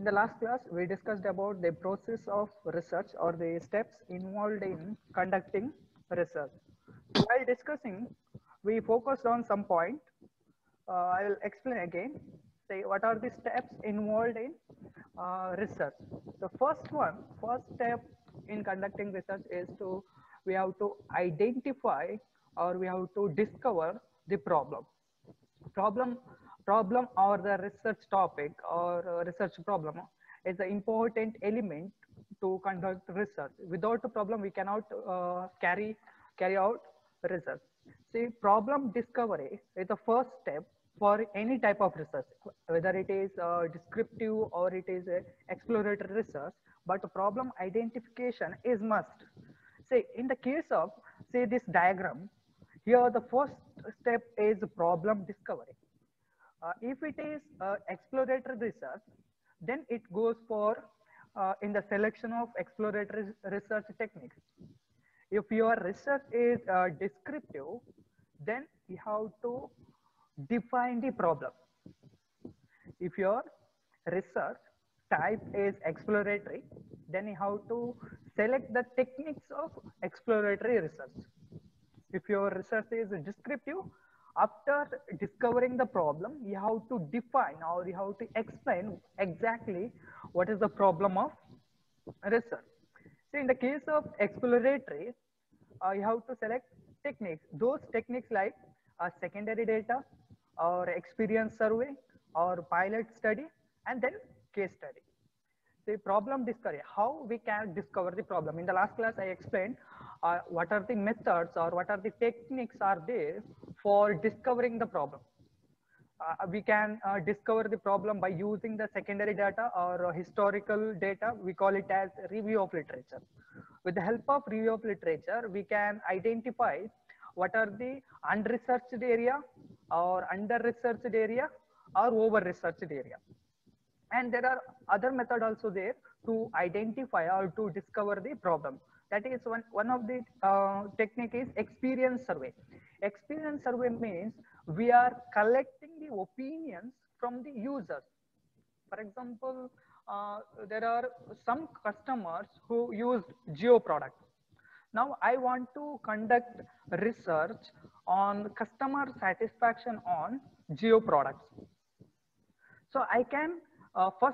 In the last class, we discussed about the process of research or the steps involved in conducting research. So while discussing, we focused on some point. I will explain again. Say what are the steps involved in research. The first step in conducting research is we have to identify or we have to discover the problem problem or the research topic or research problem is an important element to conduct research. Without a problem we cannot carry out research. See, problem discovery is the first step for any type of research, whether it is descriptive or it is exploratory research, but problem identification is must. Say in the case of, say, this diagram here, the first step is problem discovery. If it is exploratory research, then it goes for in the selection of exploratory research techniques. If your research is descriptive, then you have to define the problem. If your research type is exploratory, then you have to select the techniques of exploratory research. If your research is descriptive, after discovering the problem, you have to define or you have to explain exactly what is the problem of research. So in the case of exploratory, you have to select techniques. Those techniques like secondary data or experience survey or pilot study and then case study. The problem discovery, how we can discover the problem. In the last class, I explained what are the methods or what are the techniques are there for discovering the problem. We can discover the problem by using the secondary data or historical data. We call it as review of literature. With the help of review of literature, we can identify what are the unresearched area or under-researched area or over-researched area. And there are other methods also there to identify or to discover the problem. That is one of the technique is experience survey. Experience survey means we are collecting the opinions from the users. For example, there are some customers who used Geo products. Now I want to conduct research on customer satisfaction on Geo products. So I can first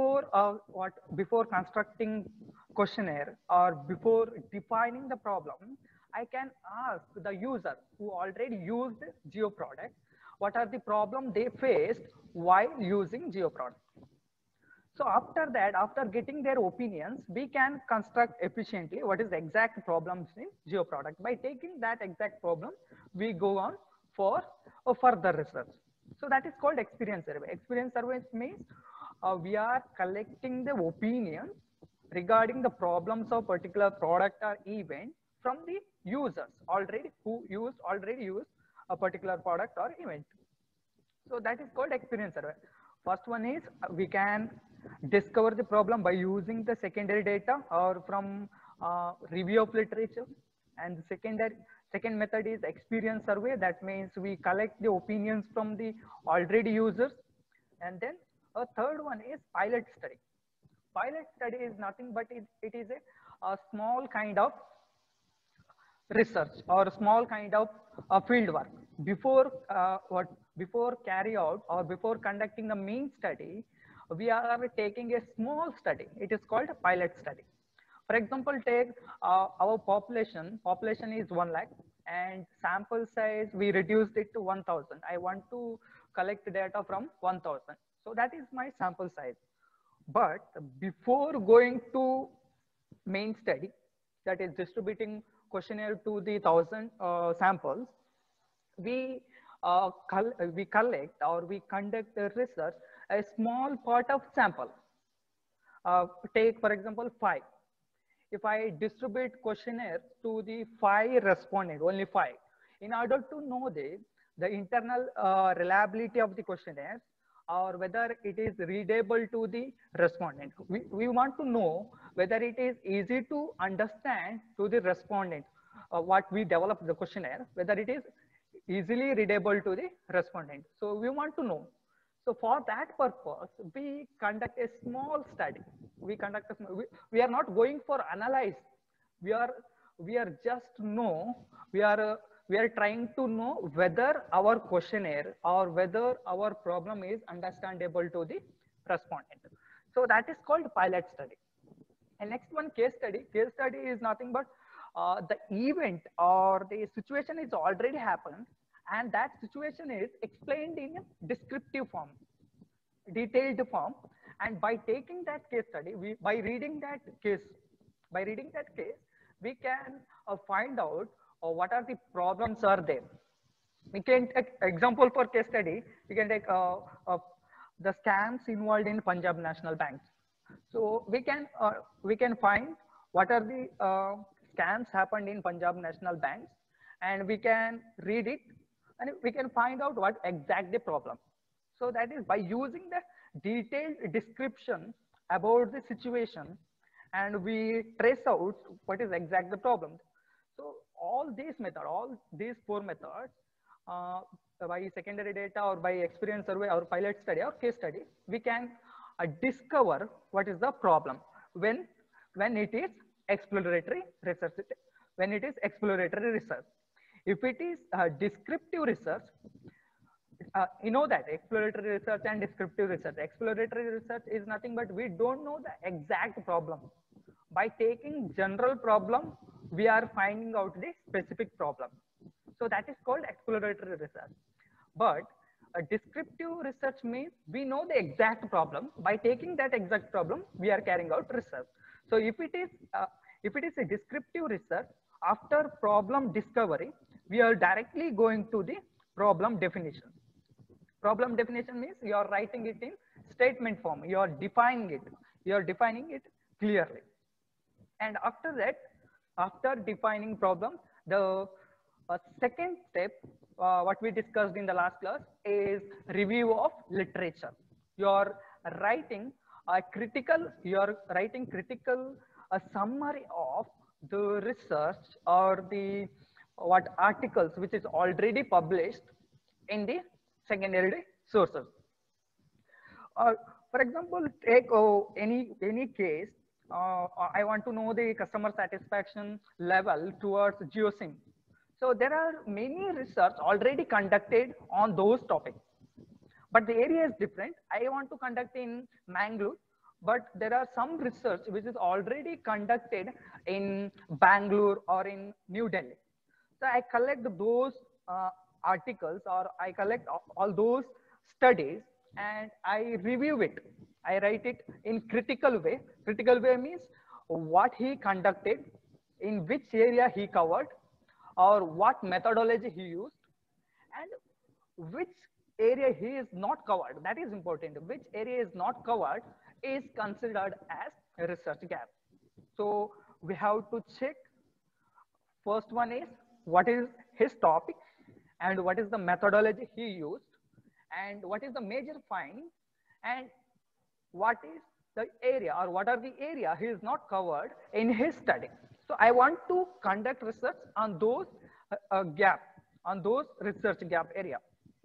before constructing questionnaire or before defining the problem, I can ask the user who already used Geo product what are the problems they faced while using Geo product. So after that, after getting their opinions, we can construct efficiently what is the exact problems in Geo product. By taking that exact problem, we go on for further research. So that is called experience survey. Experience survey means we are collecting the opinions regarding the problems of particular product or event from the users who already used a particular product or event. So that is called experience survey. First one is we can discover the problem by using the secondary data or from review of literature. And the second method is experience survey. That means we collect the opinions from the already users. And then a third one is pilot study. Pilot study is nothing but it is a small kind of research or a small kind of field work. Before carry out or before conducting the main study, we are taking a small study. It is called a pilot study. For example, take our population is 1 lakh and sample size we reduced it to 1000. I want to collect data from 1000. So that is my sample size. But before going to main study, that is distributing questionnaire to the 1000 samples, we collect or we conduct the research a small part of sample. Take for example 5. If I distribute questionnaire to the 5 respondents, only 5, in order to know the internal reliability of the questionnaire or whether it is readable to the respondent. We want to know whether it is easy to understand to the respondent what we develop the questionnaire, whether it is easily readable to the respondent. So we want to know. So for that purpose, we conduct a small study. We are not going for analyze. We are, we are just know, we are, uh, we are trying to know whether our questionnaire or whether our problem is understandable to the respondent. So that is called pilot study. And next one, case study. Case study is nothing but the event or the situation is already happened, and that situation is explained in a descriptive form, detailed form. And by taking that case study, by reading that case, we can find out what are the problems are there. We can take example for case study. We can take the scams involved in Punjab National Bank. So we can find what are the scams happened in Punjab National Bank, and we can read it, and we can find out what exact the problem. So that is by using the detailed description about the situation, and we trace out what is exact the problem. So all these four methods, uh, by secondary data or by experience survey or pilot study or case study, we can discover what is the problem when it is exploratory research. When it is exploratory research, if it is descriptive research, you know that exploratory research and descriptive research. Exploratory research is nothing but we don't know the exact problem. By taking general problem, we are finding out the specific problem. So that is called exploratory research. But a descriptive research means we know the exact problem. By taking that exact problem, we are carrying out research. So if it is a descriptive research, after problem discovery, we are directly going to the problem definition. Problem definition means you are writing it in statement form. You are defining it. You are defining it clearly. And after that, after defining problem, the second step, what we discussed in the last class, is review of literature. You are writing a critical, a summary of the research or the what articles which is already published in the secondary sources. For example, take any case. I want to know the customer satisfaction level towards JioSIM. So there are many research already conducted on those topics, but the area is different. I want to conduct in Mangalore, but there are some research which is already conducted in Bangalore or in New Delhi. So I collect those articles, or I collect all those studies, and I review it. I write it in critical way. Critical way means what he conducted, in which area he covered, or what methodology he used, and which area he is not covered. That is important. Which area is not covered is considered as a research gap. So we have to check. First one is what is his topic, and what is the methodology he used, and what is the major find, and what is the area or what are the area he is not covered in his study. So I want to conduct research on those gap, on those research gap area.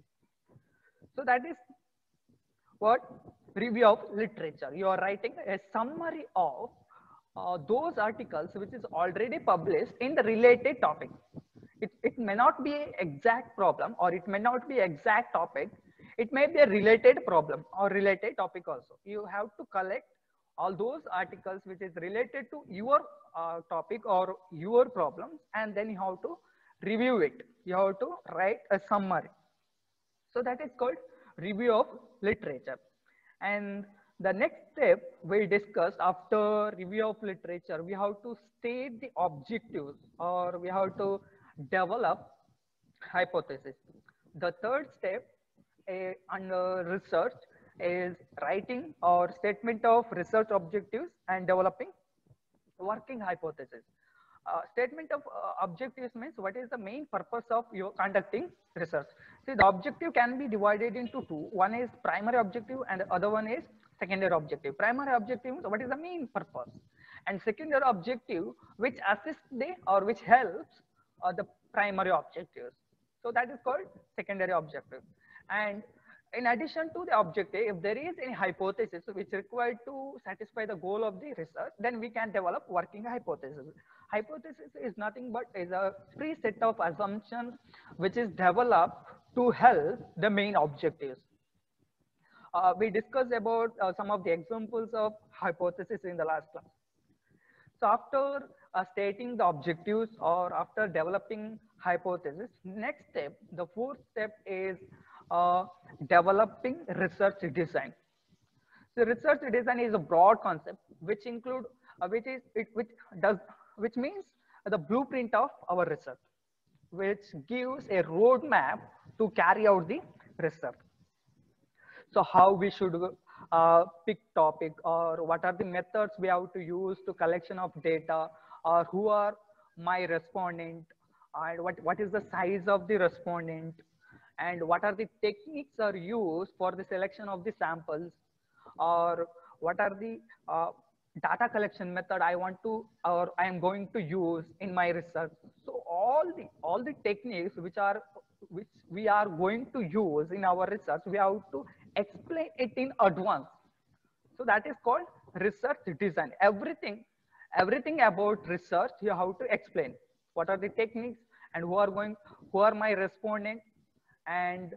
So that is what review of literature. You are writing a summary of those articles which is already published in the related topic. It may not be an exact problem, or it may not be exact topic. It may be a related problem or related topic also. You have to collect all those articles which is related to your topic or your problems, and then you have to review it. You have to write a summary. So that is called review of literature. And the next step we discussed after review of literature, we have to state the objectives, or we have to develop hypothesis. The third step under research is writing or statement of research objectives and developing working hypothesis. Statement of objectives means what is the main purpose of your conducting research. See, the objective can be divided into two. One is primary objective and the other one is secondary objective. Primary objective means what is the main purpose, and secondary objective which assists the or which helps the primary objectives. So that is called secondary objective. And In addition to the objective, if there is any hypothesis which required to satisfy the goal of the research, then we can develop working hypothesis. Hypothesis is nothing but is a preset of assumptions which is developed to help the main objectives. We discussed about some of the examples of hypothesis in the last class. So after stating the objectives or after developing hypothesis, next step, the fourth step is developing research design. So research design is a broad concept which include which means the blueprint of our research, which gives a roadmap to carry out the research. So how we should pick topic, or what are the methods we have to use to collection of data, or who are my respondent, and what is the size of the respondent, and what are the techniques are used for the selection of the samples, or what are the data collection method I want to or I am going to use in my research. So all the techniques which we are going to use in our research, we have to explain it in advance. So that is called research design. Everything about research you have to explain. What are the techniques, and who are my respondent, and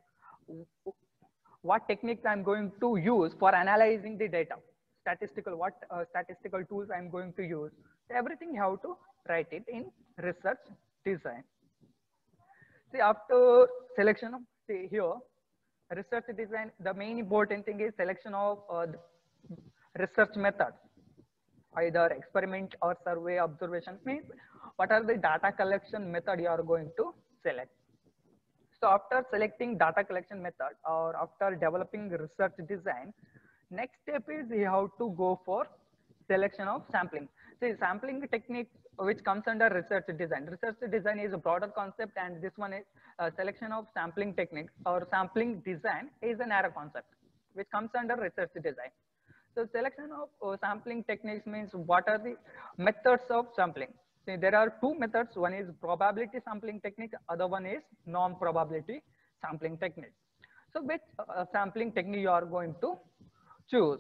what techniques I'm going to use for analyzing the data, what statistical tools I'm going to use. So everything you have to write it in research design. See, after selection of, see here, research design, the main important thing is selection of research methods, either experiment or survey observation. Means what are the data collection method you are going to select. So after selecting data collection method or after developing research design, next step is you have to go for selection of sampling. See, sampling technique which comes under research design. Research design is a broader concept, and this one is selection of sampling techniques or sampling design is a narrow concept which comes under research design. So selection of sampling techniques means what are the methods of sampling. See, there are two methods. One is probability sampling technique, other one is non-probability sampling technique. So which sampling technique you are going to choose.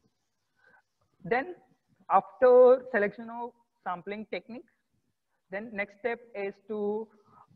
Then after selection of sampling technique, then next step is to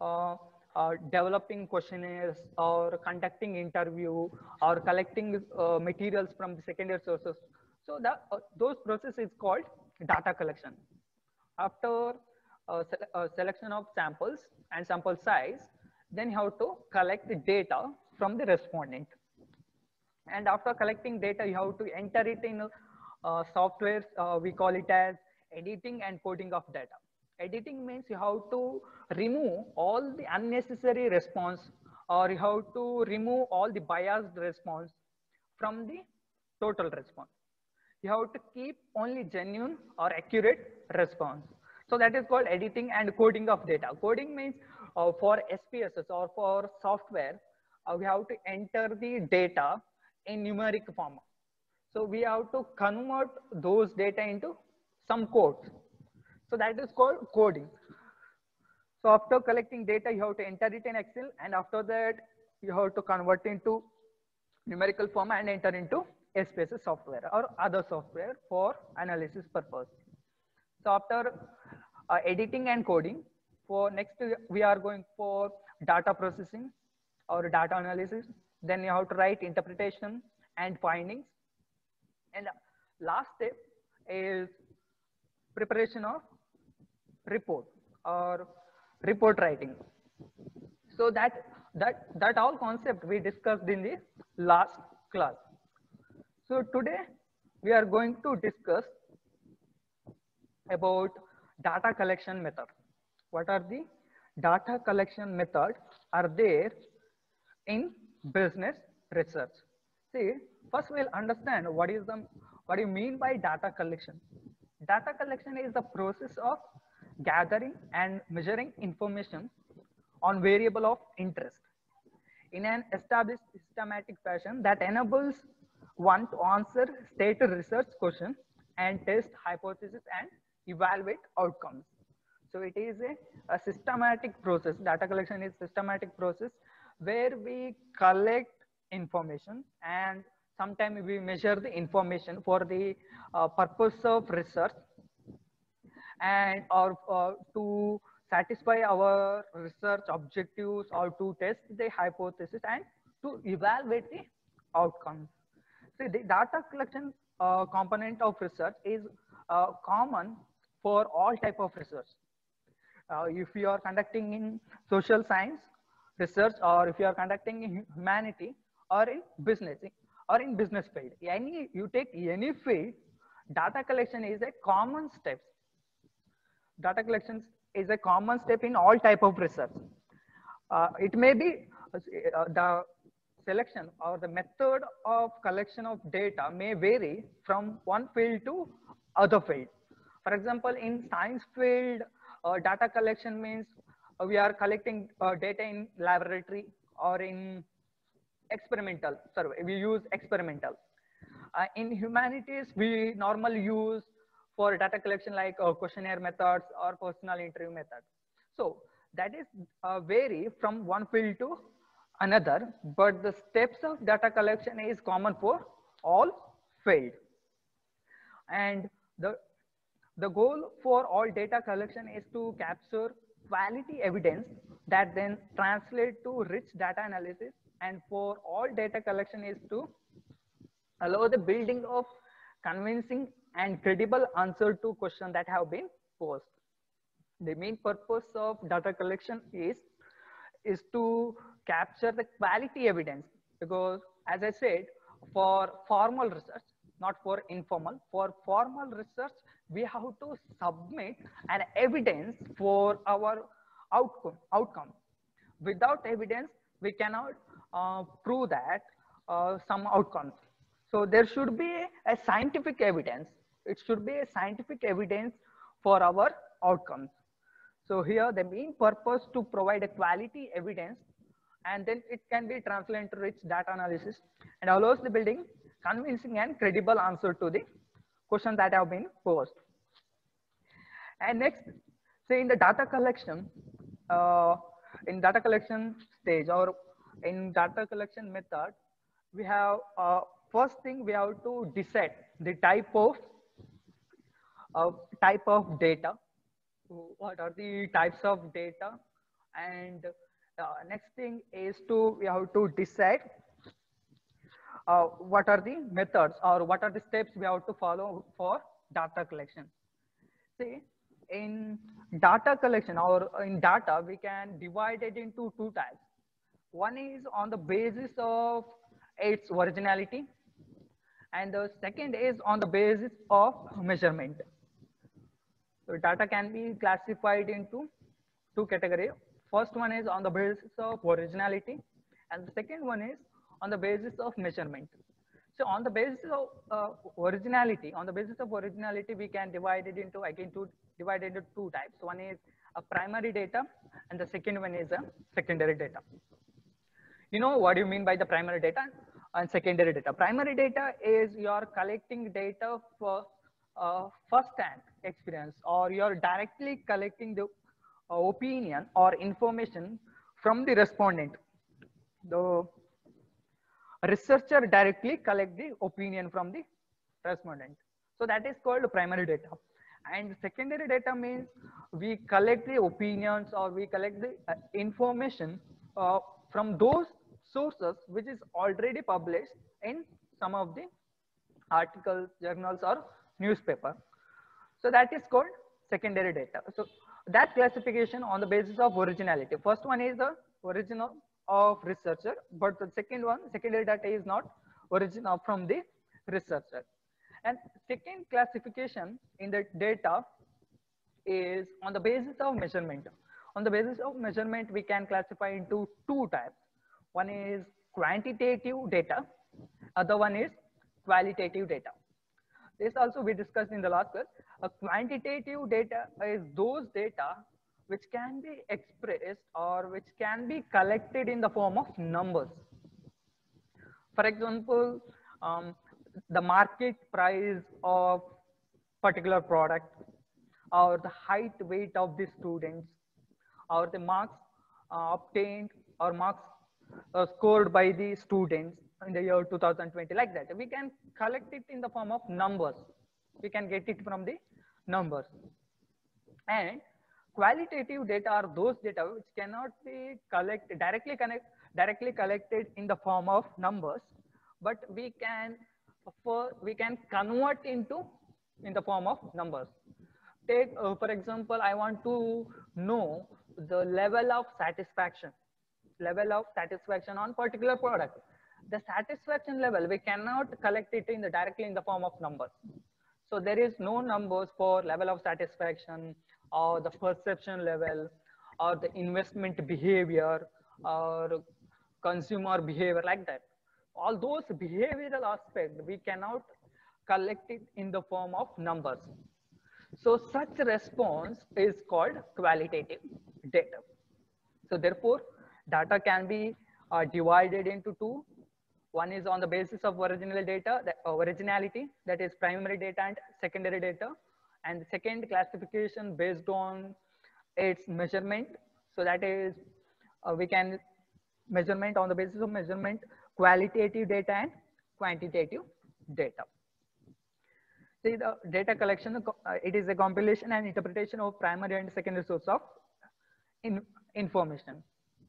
developing questionnaires or conducting interview or collecting materials from the secondary sources. So those process is called data collection. After selection of samples and sample size, then you have to collect the data from the respondent. And after collecting data, you have to enter it in software. We call it as editing and coding of data. Editing means you have to remove all the unnecessary response, or you have to remove all the biased response from the total response. You have to keep only genuine or accurate response. So that is called editing and coding of data. Coding means for SPSS or for software, we have to enter the data in numeric form. So we have to convert those data into some codes. So that is called coding. So after collecting data, you have to enter it in Excel, and after that, you have to convert into numerical form and enter into SPSS software or other software for analysis purpose. So after editing and coding, for next we are going for data processing or data analysis. Then you have to write interpretation and findings. And last step is preparation of report or report writing. So that all concept we discussed in the last class. So today we are going to discuss about data collection method. What are the data collection methods are there in business research? See, first we'll understand what do you mean by data collection. Data collection is the process of gathering and measuring information on variable of interest in an established systematic fashion that enables one to answer stated research questions and test hypotheses and evaluate outcomes. So it is a systematic process. Data collection is systematic process where we collect information, and sometimes we measure the information for the purpose of research and or to satisfy our research objectives or to test the hypothesis and to evaluate the outcomes. See, the data collection component of research is common for all type of research. If you are conducting in social science research, or if you are conducting in humanity or in business field, any you take any field, data collection is a common step. Data collection is a common step in all type of research. It may be the selection or the method of collection of data may vary from one field to other field. For example, in science field, data collection means we are collecting data in laboratory or in experimental survey. We use experimental. In humanities, we normally use for data collection like questionnaire methods or personal interview methods. So that is vary from one field to another, but the steps of data collection is common for all field. And the goal for all data collection is to capture quality evidence that then translate to rich data analysis, and for all data collection is to allow the building of convincing and credible answer to questions that have been posed. The main purpose of data collection is to capture the quality evidence, because as I said, for formal research, not for informal, for formal research, we have to submit an evidence for our outcome. Without evidence, we cannot prove that some outcomes. So there should be a scientific evidence. It should be a scientific evidence for our outcomes. So here the main purpose to provide a quality evidence, and then it can be translated into rich data analysis and allows the building convincing and credible answer to the questions that have been posed. And next, say in the data collection, in data collection stage or in data collection method, we have first thing we have to decide the type of data. What are the types of data? And next thing is we have to decide what are the methods or what are the steps we have to follow for data collection. See, in data collection or in data, we can divide it into two types. One is on the basis of its originality, and the second is on the basis of measurement. So data can be classified into two categories. First one is on the basis of originality, and the second one is on the basis of measurement. So on the basis of originality, we can divide it into two types. One is a primary data, and the second one is a secondary data. You know what do you mean by the primary data and secondary data? Primary data is you are collecting data for first-hand experience, or you are directly collecting the opinion or information from the respondent. The researcher directly collect the opinion from the respondent. So that is called primary data. And secondary data means we collect the opinions or we collect the information from those sources which is already published in some of the articles, journals or newspaper. So that is called secondary data. So that classification on the basis of originality. First one is the original of researcher, but the second one, secondary data, is not original from the researcher. And second classification in the data is on the basis of measurement. On the basis of measurement, we can classify into two types. One is quantitative data, other one is qualitative data. This also we discussed in the last class. A quantitative data is those data which can be expressed or which can be collected in the form of numbers. For example, the market price of particular product, or the height, weight of the students, or the marks obtained or marks scored by the students in the year 2020, like that. We can collect it in the form of numbers. We can get it from the numbers. And qualitative data are those data which cannot be directly collected in the form of numbers, but we can convert into in the form of numbers. Take for example, I want to know the level of satisfaction on particular product. The satisfaction level we cannot collect it in the directly in the form of numbers. So there is no numbers for level of satisfaction or the perception level or the investment behavior or consumer behavior, like that. All those behavioral aspects we cannot collect it in the form of numbers. So such response is called qualitative data. So therefore, data can be divided into two. One is on the basis of original data, originality, that is primary data and secondary data. And the second classification based on its measurement. So that is, we can measurement on the basis of measurement, qualitative data and quantitative data. See, the data collection, it is a compilation and interpretation of primary and secondary source of information.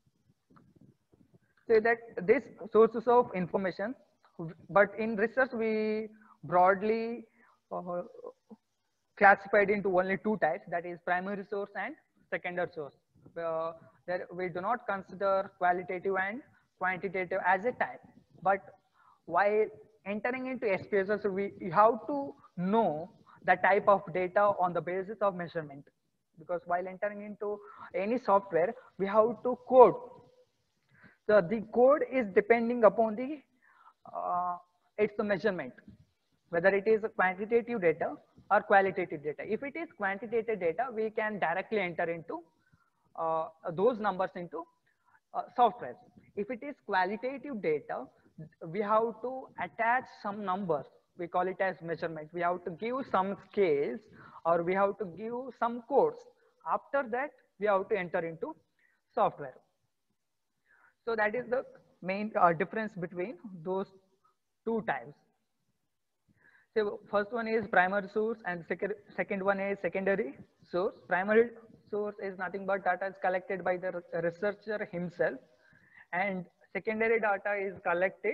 So that these sources of information, but in research we broadly classified into only two types, that is primary source and secondary source. That we do not consider qualitative and quantitative as a type, but while entering into SPSS, we have to know the type of data on the basis of measurement, because while entering into any software, we have to code. So the code is depending upon the its measurement, whether it is quantitative data or qualitative data. If it is quantitative data, we can directly enter into those numbers into software. If it is qualitative data, we have to attach some numbers. We call it as measurement. We have to give some scales or we have to give some codes. After that, we have to enter into software. So that is the main difference between those two types. So first one is primary source and second one is secondary source. Primary source is nothing but data is collected by the researcher himself, and secondary data is collected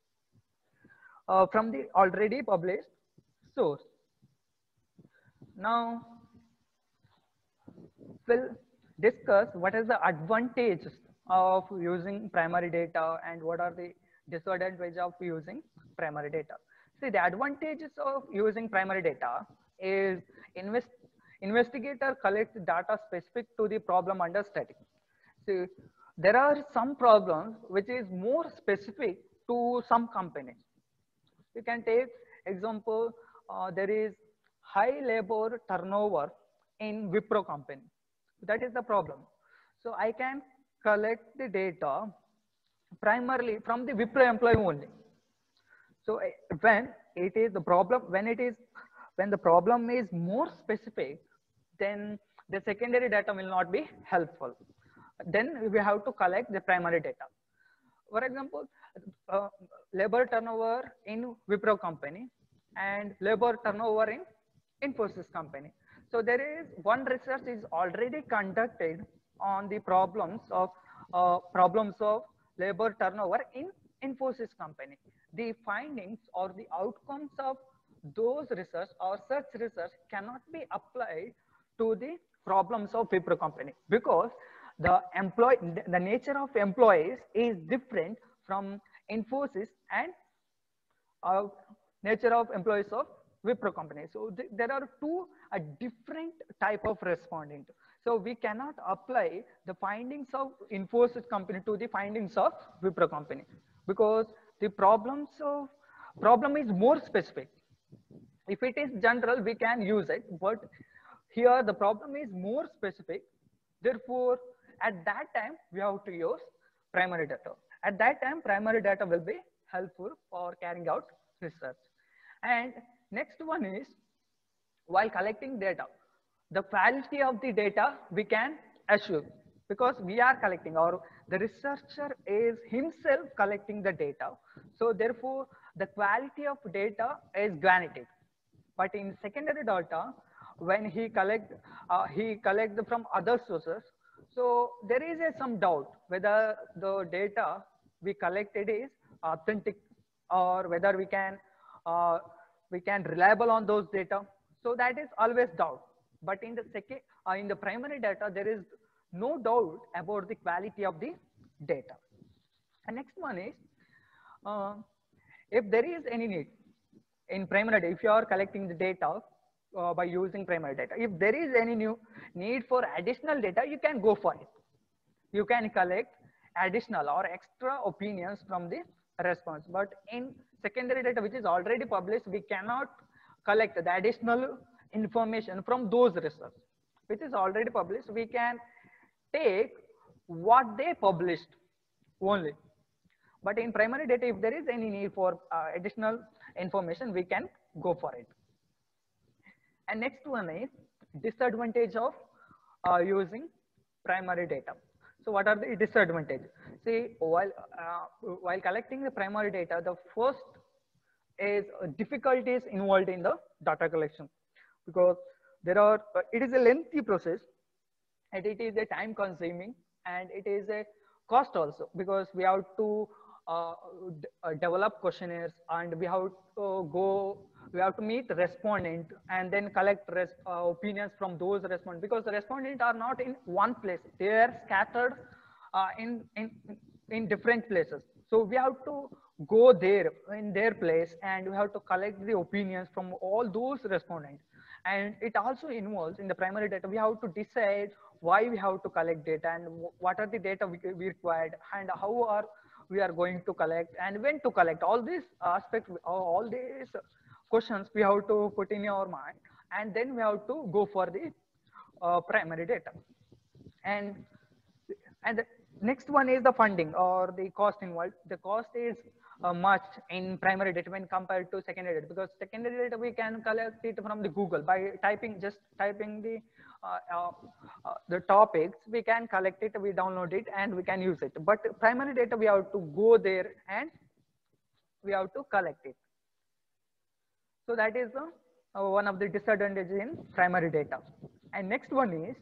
from the already published source. Now we'll discuss what is the advantages of using primary data and what are the disadvantages of using primary data. See, the advantages of using primary data is investigator collects data specific to the problem under study. See, there are some problems which is more specific to some companies. You can take example, there is high labor turnover in Wipro company. That is the problem. So I can collect the data primarily from the Wipro employee only. So when it is the problem, when the problem is more specific, then the secondary data will not be helpful. Then we have to collect the primary data. For example, labor turnover in Wipro company and labor turnover in Infosys company. So there is one research is already conducted on the problems of labor turnover in Infosys company. The findings or the outcomes of those research or such research cannot be applied to the problems of Wipro company, because the nature of employees is different from Infosys and nature of employees of Wipro company. So there are two different type of responding. So we cannot apply the findings of Infosys company to the findings of Wipro company, because the problem is more specific. If it is general, we can use it, but here the problem is more specific. Therefore, at that time, we have to use primary data. At that time, primary data will be helpful for carrying out research. And next one is, while collecting data, the quality of the data we can assure. because we are collecting, or the researcher is himself collecting the data. So therefore the quality of data is guaranteed. But in secondary data, when he collect from other sources, so there is some doubt whether the data we collected is authentic, or whether uh, we can reliable on those data. So that is always doubt. But in the in the primary data, there is no doubt about the quality of the data. And next one is, uh, if there is any need in primary data, if you are collecting the data by using primary data, if there is any new need for additional data, you can go for it. You can collect additional or extra opinions from the response. But in secondary data, which is already published, we cannot collect the additional information from those research which is already published. We can take what they published only. But in primary data, if there is any need for additional information, we can go for it. And next one is disadvantage of using primary data. So what are the disadvantages? See, while collecting the primary data, the first is difficulties involved in the data collection, because there are it is a lengthy process, and it is a time consuming, and it is a cost also, because we have to develop questionnaires, and we have to meet the respondent and then collect opinions from those respondents, because the respondents are not in one place, they are scattered in different places. So we have to go there in their place, and we have to collect the opinions from all those respondents. And it also involves, in the primary data, we have to decide why we have to collect data, and what are the data we required, and how we are going to collect, and when to collect. All these aspects, all these questions we have to put in our mind, and then we have to go for the primary data. And the next one is the funding or the cost involved. The cost is much in primary data when compared to secondary data, because secondary data we can collect it from the Google by just typing the topics. We can collect it, we download it, and we can use it. But primary data, we have to go there and we have to collect it. So that is one of the disadvantages in primary data. And next one is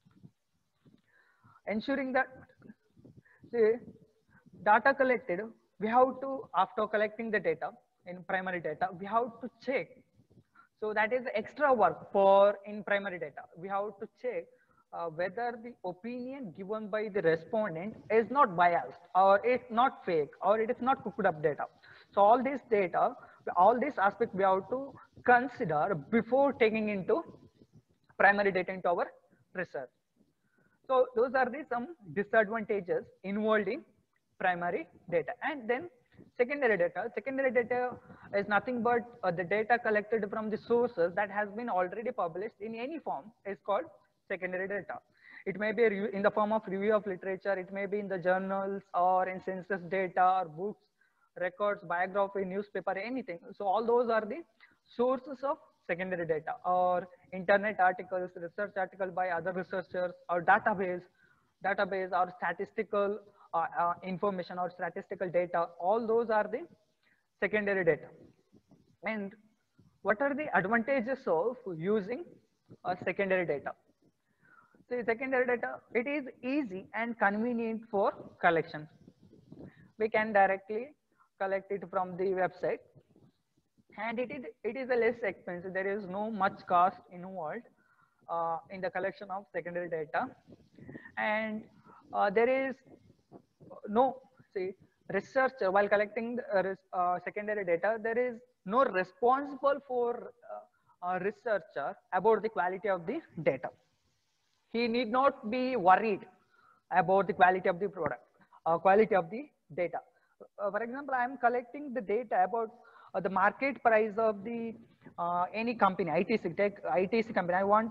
ensuring that the data collected, we have to, after collecting the data in primary data, we have to check. So that is extra work for in primary data. We have to check whether the opinion given by the respondent is not biased, or it's not fake, or it is not cooked up data. So all this data, all these aspects we have to consider before taking into primary data into our research. So those are the some disadvantages involved in primary data. And then secondary data. Secondary data is nothing but the data collected from the sources that has been already published in any form is called secondary data. It may be in the form of review of literature, it may be in the journals, or in census data, or books, records, biography, newspaper, anything. So all those are the sources of secondary data, or internet articles, research article by other researchers, or database or statistical information or statistical data. All those are the secondary data. And what are the advantages of using secondary data? So secondary data, it is easy and convenient for collection. We can directly collect it from the website, and it is a less expensive. There is no much cost involved in the collection of secondary data, and there is no researcher while collecting secondary data. There is no responsible for a researcher about the quality of the data. He need not be worried about the quality of the product, quality of the data. For example, I am collecting the data about the market price of the any company, ITC company. I want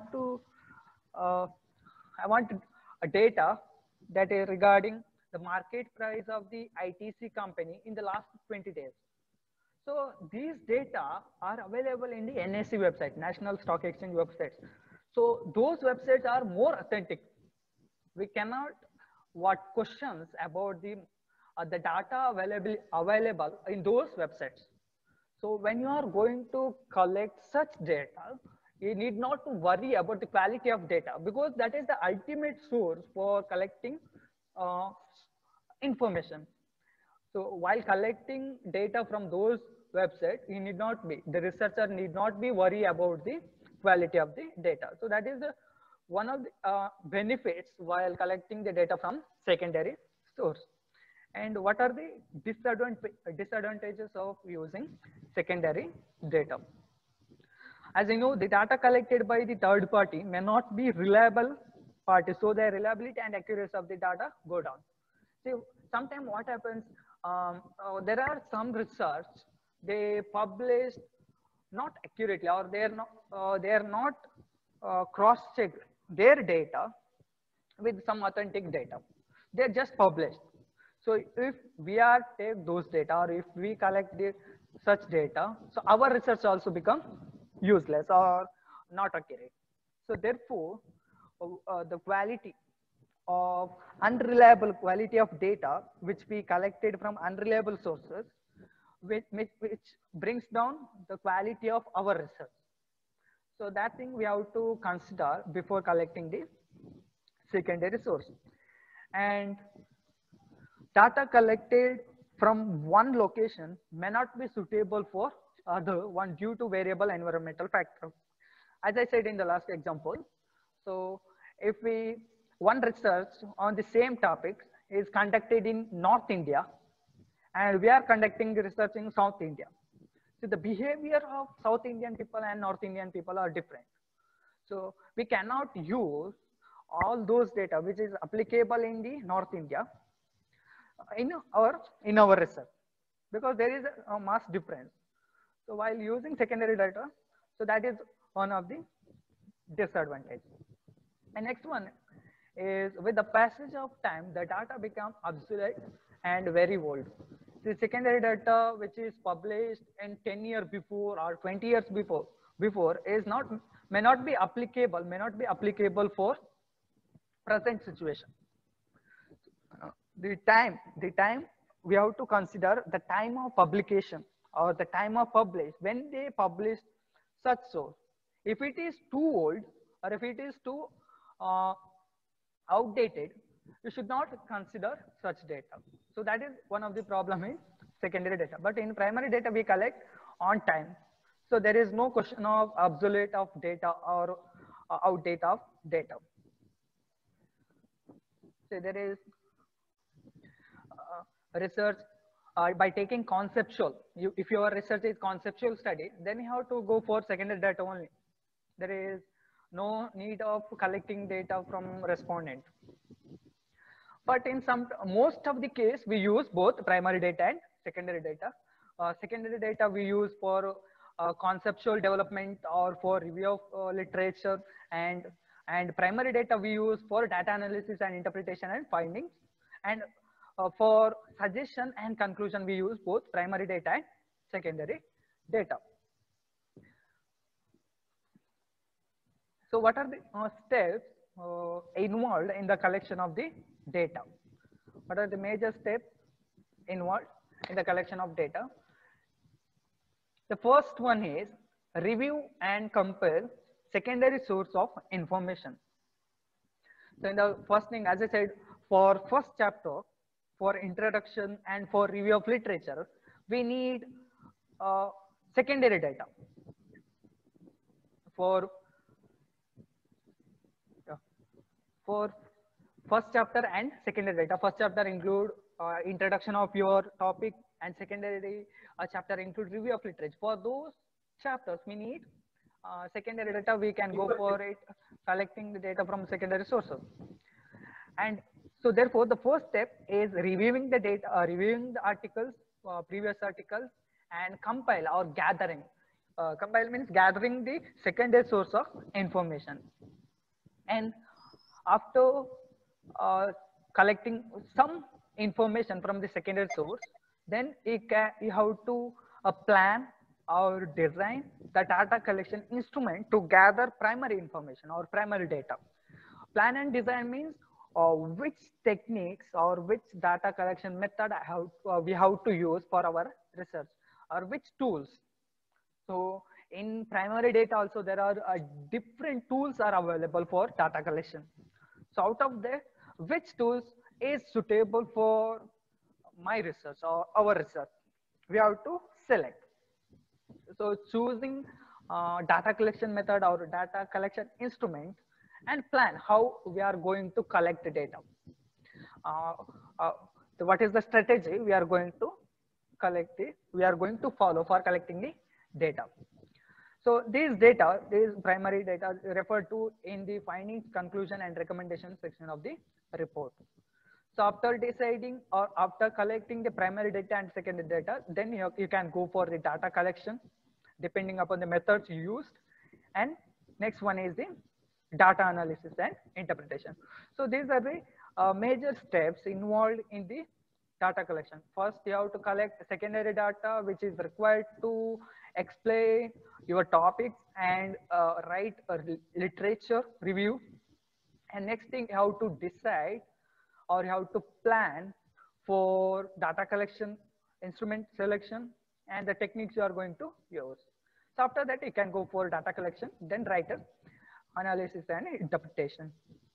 a data that is regarding the market price of the ITC company in the last 20 days. So these data are available in the NSE website, National Stock Exchange websites. So those websites are more authentic. we cannot what questions about the data available in those websites. So when you are going to collect such data, you need not to worry about the quality of data, because that is the ultimate source for collecting uh, information. So while collecting data from those websites, the researcher need not be worried about the quality of the data. So that is one of the benefits while collecting the data from secondary source. And what are the disadvantages of using secondary data? As you know, the data collected by the third party may not be reliable party, so the reliability and accuracy of the data go down. See, sometimes what happens, there are some research, they publish not accurately, or they are not cross-check their data with some authentic data. They're just published. So if we are take those data, or if we collect such data, so our research also become useless or not accurate. So therefore, the quality of unreliable quality of data which we collected from unreliable sources, which brings down the quality of our research. So that thing we have to consider before collecting the secondary source. And data collected from one location may not be suitable for other one due to variable environmental factor. As I said in the last example, so if one research on the same topic is conducted in North India, and we are conducting research in South India. So the behavior of South Indian people and North Indian people are different. So we cannot use all those data which is applicable in the North India in our research, because there is a mass difference. So while using secondary data, so that is one of the disadvantages. And next one is, with the passage of time, the data become obsolete and very old. The secondary data which is published in 10 years before or 20 years before may not be applicable for present situation. The time we have to consider the time of publication or the time of publish when they publish such source. If it is too old or if it is too outdated, you should not consider such data. So that is one of the problem in secondary data. But in primary data, we collect on time. So there is no question of obsolete of data or outdate of data. So there is research by taking conceptual. If your research is conceptual study, then you have to go for secondary data only. There is no need of collecting data from respondent. But in most of the case, we use both primary data and secondary data. Secondary data we use for conceptual development or for review of literature, and primary data we use for data analysis and interpretation and findings, and for suggestion and conclusion we use both primary data and secondary data. So what are the steps involved in the collection of the data? What are the major steps involved in the collection of data? The first one is review and compare secondary source of information. So in the first thing, as I said, for first chapter, for introduction and for review of literature, we need secondary data. For first chapter and secondary data. First chapter include introduction of your topic, and secondary chapter include review of literature. For those chapters, we need secondary data. We can go for it, collecting the data from secondary sources. And so therefore, the first step is reviewing the data, reviewing the articles, previous articles, and compile or gathering. Compile means gathering the secondary source of information. And after collecting some information from the secondary source, then you have to plan or design the data collection instrument to gather primary information or primary data. Plan and design means which techniques or which data collection method we have to use for our research, or which tools. So in primary data also there are different tools are available for data collection. So out of that, which tools is suitable for my research or our research, we have to select. So choosing data collection method or data collection instrument, and plan how we are going to collect the data. Uh, uh, what is the strategy we are going to we are going to follow for collecting the data. So these data, these primary data referred to in the findings, conclusion and recommendation section of the report. So after deciding or after collecting the primary data and secondary data, then you can go for the data collection depending upon the methods used. And next one is the data analysis and interpretation. So these are the major steps involved in the data collection. First, you have to collect secondary data, which is required to explain your topics and write a literature review. And next thing, you have to decide or you have to plan for data collection, instrument selection, and the techniques you are going to use. So after that, you can go for data collection, then write a analysis and interpretation.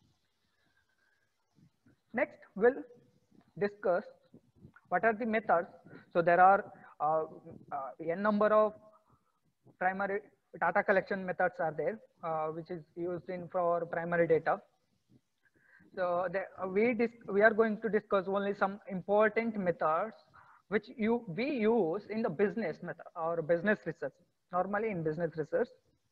Next, we'll discuss what are the methods. So there are n number of primary data collection methods are there, which is used in for primary data. So we are going to discuss only some important methods which we use in the business method or business research. Normally in business research,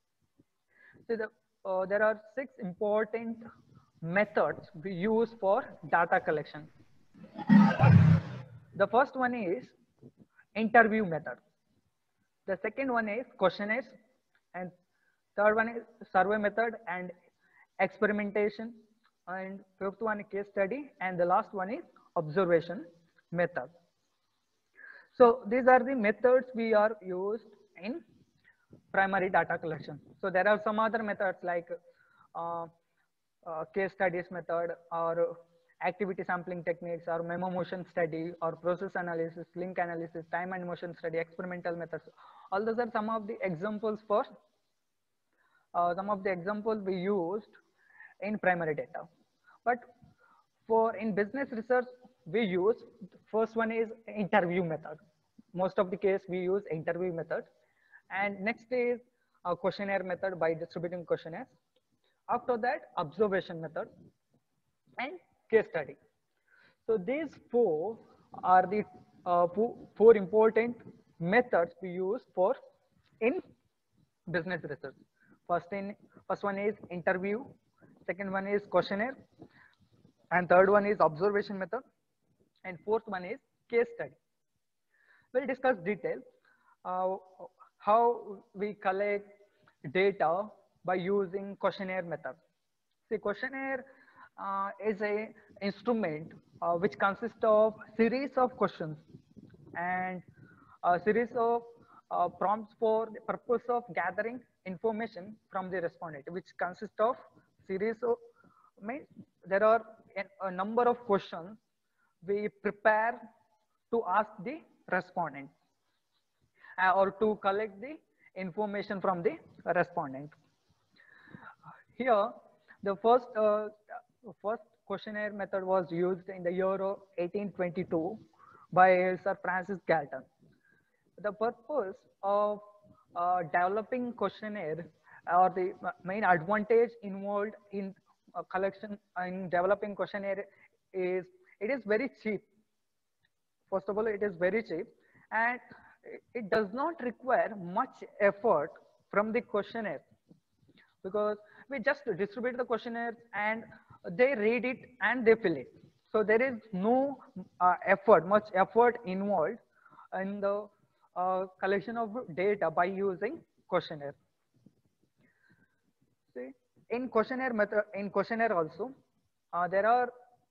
so there are 6 important methods we use for data collection. The first one is interview method. The second one is questionnaires, and third one is survey method and experimentation, and fifth one is case study, and the last one is observation method. So these are the methods we are used in primary data collection. So there are some other methods like case studies method, or activity sampling techniques, or memo motion study, or process analysis, link analysis, time and motion study, experimental methods. All those are some of the examples for some of the examples we used in primary data. But for in business research, we use first one is interview method. Most of the case we use interview method, and next is a questionnaire method by distributing questionnaires. After that, observation method and case study. So these 4 are the 4 important methods we use for in business research. First one is interview, second one is questionnaire, and third one is observation method, and fourth one is case study. We'll discuss detail how we collect data by using questionnaire method. See, questionnaire is a instrument which consists of series of questions and a series of prompts for the purpose of gathering information from the respondent, which consists of series of, there are a number of questions we prepare to ask the respondent or to collect the information from the respondent. Here, the first questionnaire method was used in the year of 1822 by Sir Francis Galton. The purpose of developing questionnaire, or the main advantage involved in collection in developing questionnaire, is it is very cheap. First of all, it is very cheap, and it does not require much effort from the questionnaire, because we just distribute the questionnaire and they read it and they fill it. So there is no much effort involved in the collection of data by using questionnaire. See, in questionnaire method, in questionnaire also, there are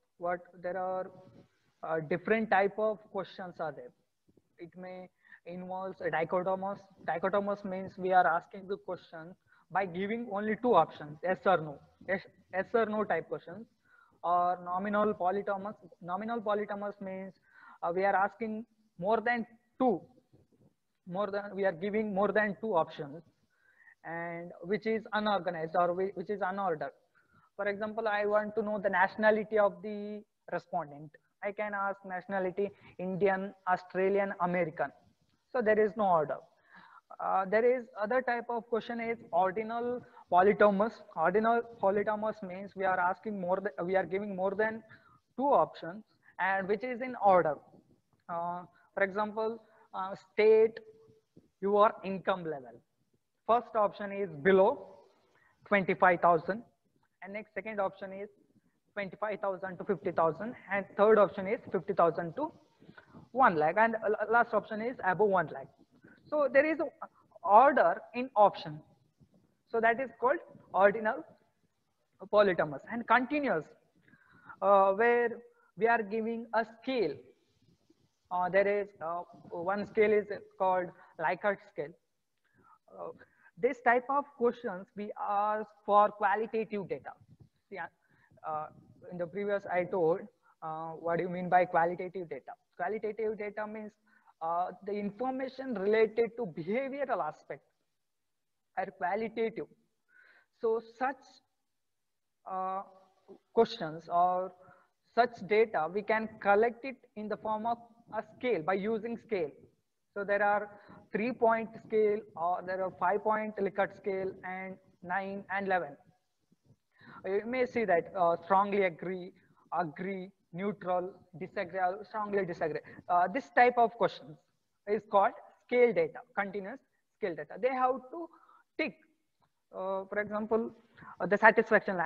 different type of questions are there. It may involves a dichotomous. Dichotomous means we are asking the question by giving only 2 options, yes or no. Yes or no type questions. or nominal polytomous. Nominal polytomous means we are asking more than two, we are giving more than two options, and which is unorganized or which is unordered. For example, I want to know the nationality of the respondent. I can ask nationality Indian, Australian, American. So there is no order. There is other type of question is ordinal polytomous. Ordinal polytomous means we are asking more we are giving more than two options and which is in order. For example, state your income level. First option is below 25,000, and next second option is 25,000 to 50,000, and third option is 50,000 to 1 lakh, and last option is above 1 lakh. So there is order in option. So that is called ordinal polytomous. And continuous, where we are giving a scale. There is one scale is called Likert scale. This type of questions we ask for qualitative data. See, in the previous I told what do you mean by qualitative data. Qualitative data means the information related to behavioral aspect are qualitative. So such questions or such data we can collect it in the form of a scale by using scale. So there are 3-point scale, or there are 5-point Likert scale, and 9 and 11. You may see that strongly agree, neutral, disagree, strongly disagree. This type of questions is called scale data, continuous scale data. They have to tick, for example, the satisfaction.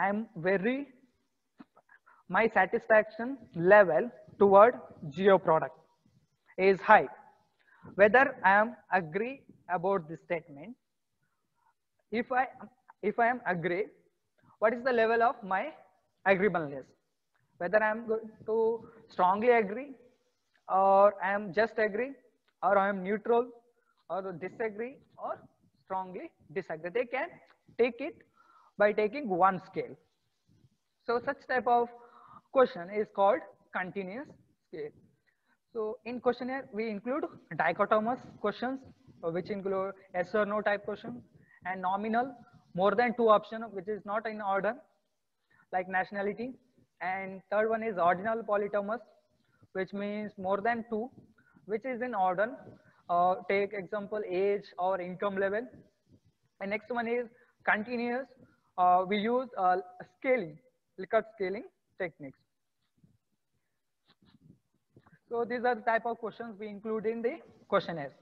My satisfaction level toward geo product is high. Whether I am agree about this statement, if I am agree, what is the level of my agreeableness? Whether I am going to strongly agree, or I am just agree, or I am neutral, or disagree, or strongly disagree. They can take it by taking one scale. So such type of question is called continuous scale. So in questionnaire, we include dichotomous questions, which include yes or no type questions, and nominal, more than two options, which is not in order, like nationality. And third one is ordinal polytomous, which means more than two, which is in order. Take example, age or income level. And next one is continuous. We use scaling, Likert scaling techniques. So these are the type of questions we include in the questionnaire.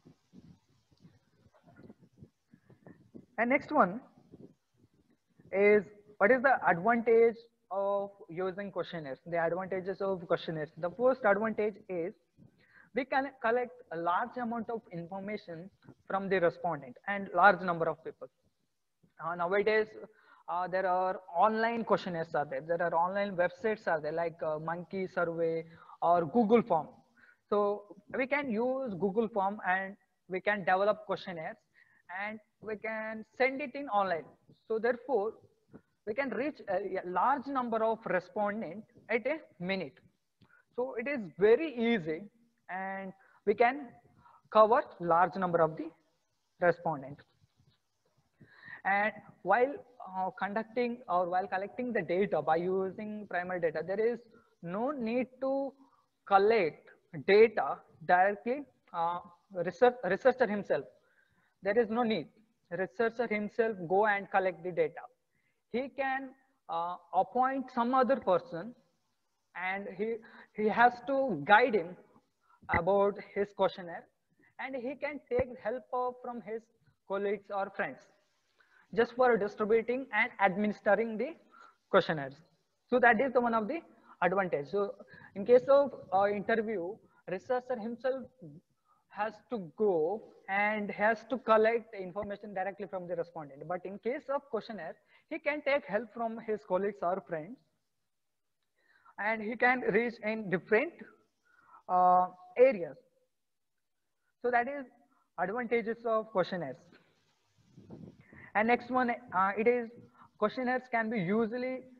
And next one is what is the advantage of using questionnaires? The advantages of questionnaires. The first advantage is we can collect a large amount of information from the respondent and large number of people. Nowadays, there are online questionnaires are there. There are online websites are there like Monkey Survey or Google Form. So we can use Google Form and we can develop questionnaires and we can send it in online. So therefore, we can reach a large number of respondents at a minute. So it is very easy and we can cover large number of the respondents. And while conducting or while collecting the data by using primary data, there is no need to collect data directly. Researcher himself, there is no need. Researcher himself go and collect the data. He can appoint some other person and he has to guide him about his questionnaire, and he can take help from his colleagues or friends just for distributing and administering the questionnaires. So that is the one of the advantage. So in case of interview, researcher himself has to go and has to collect information directly from the respondent. But in case of questionnaire, he can take help from his colleagues or friends, and he can reach in different areas. So that is advantages of questionnaires. And next one, it is questionnaires can be usually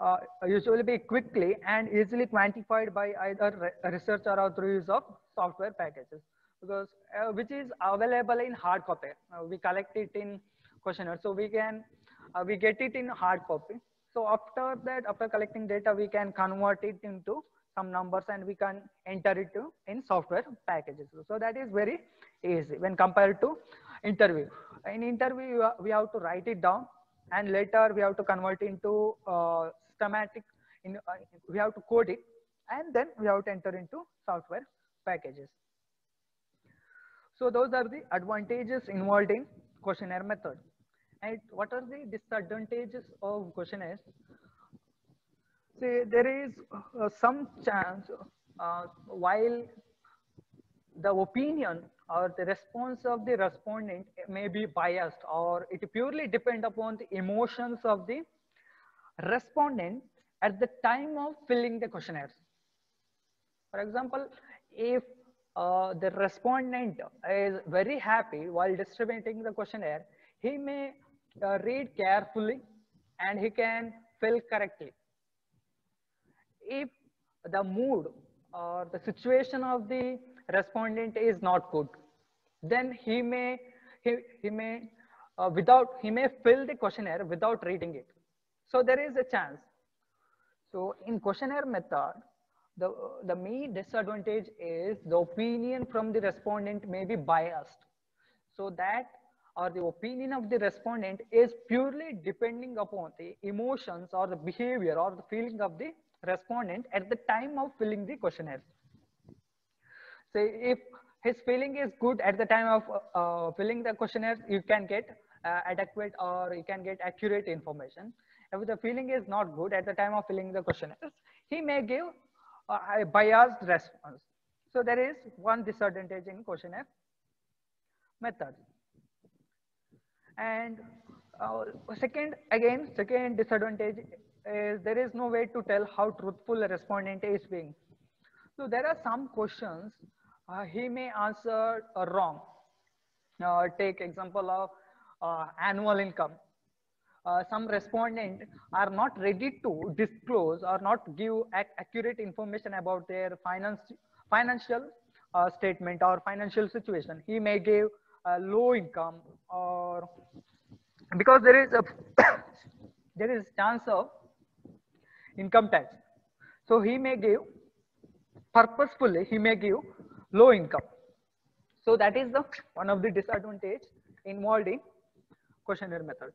usually be quickly and easily quantified by either researcher or through use of software packages, because which is available in hard copy. We collect it in questionnaire, so we get it in hard copy. So after that, after collecting data, we can convert it into some numbers and we can enter it in software packages. So that is very easy when compared to interview. In interview, we have to write it down, and later we have to convert into schematic. We have to code it, and then we have to enter into software packages. So those are the advantages involved in questionnaire method. And what are the disadvantages of questionnaires? See, there is some chance while the opinion or the response of the respondent may be biased, or it purely depend upon the emotions of the respondent at the time of filling the questionnaires. For example, if the respondent is very happy while distributing the questionnaire, he may read carefully and he can fill correctly. If the mood or the situation of the respondent is not good, then he may fill the questionnaire without reading it. So there is a chance. So in questionnaire method, the main disadvantage is the opinion from the respondent may be biased. So that, or the opinion of the respondent is purely depending upon the emotions or the behavior or the feeling of the respondent at the time of filling the questionnaire. So if his feeling is good at the time of filling the questionnaire, you can get adequate or you can get accurate information. If the feeling is not good at the time of filling the questionnaires, he may give a biased response. So there is one disadvantage in questionnaire method. And second disadvantage is there is no way to tell how truthful a respondent is being. So there are some questions he may answer wrong. Take example of annual income. Some respondents are not ready to disclose or not give accurate information about their financial statement or financial situation. He may give low income, or because there is a there is chance of income tax. So he may give purposefully, he may give low income. So that is the one of the disadvantage involved in questionnaire method.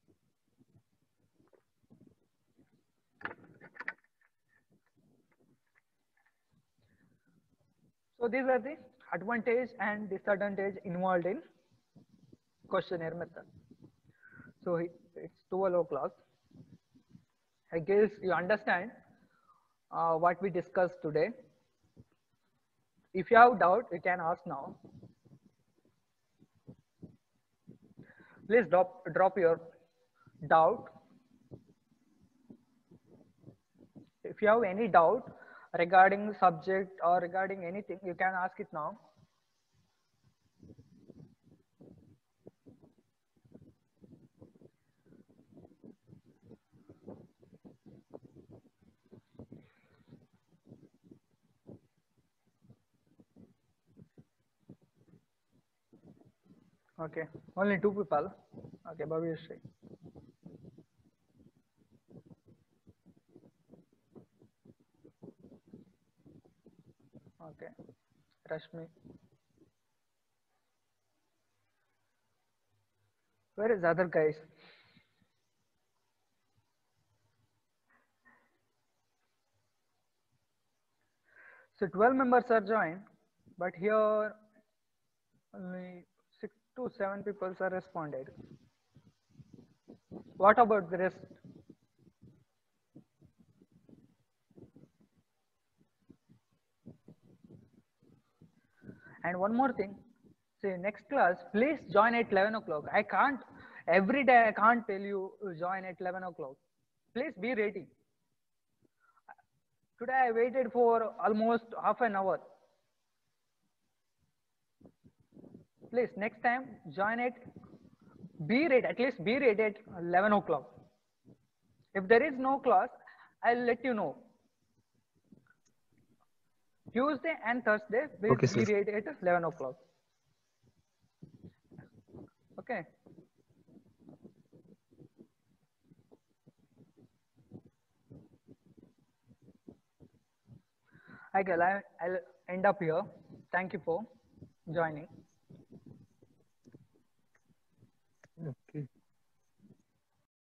So these are the advantage and disadvantage involved in questionnaire method. So it's 12 o'clock. I guess you understand what we discussed today. If you have doubt, you can ask now. Please drop your doubt. If you have any doubt regarding the subject or regarding anything, you can ask it now. Okay, only 2 people. Okay, Bhavishri. Okay, Rashmi. Where is the other guys? So 12 members are joined, but here only 6 to 7 people are responded. What about the rest? And one more thing, say next class, please join at 11 o'clock. I can't, every day I can't tell you join at 11 o'clock. Please be ready. Today I waited for almost half an hour. Please next time join it, be ready, at least be ready at 11 o'clock. If there is no class, I'll let you know. Tuesday and Thursday will Okay, be sir. read at 11 o'clock. Okay. I'll end up here. Thank you for joining.